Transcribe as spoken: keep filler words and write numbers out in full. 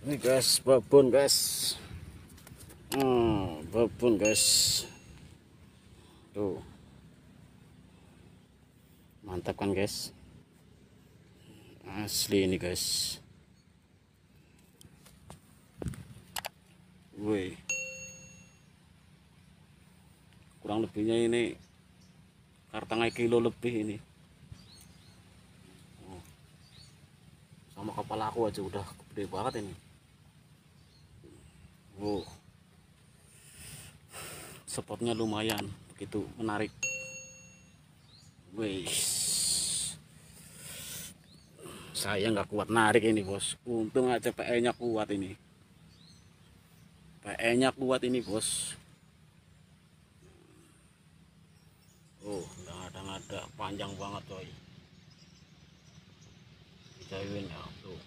Ini guys, babon guys. Hmm, babon guys. Tuh. Mantap kan guys? Asli ini guys. Woi. Kurang lebihnya ini kartangai kilo lebih ini. Oh. Sama kepala aku aja udah gede banget ini. Oh. Spotnya lumayan, begitu menarik. Wih. Saya nggak kuat narik ini bos. Untung aja P E nya kuat ini. P E nya kuat ini bos. Oh, nggak ada nggak ada, panjang banget coy. Jauhin ya tuh.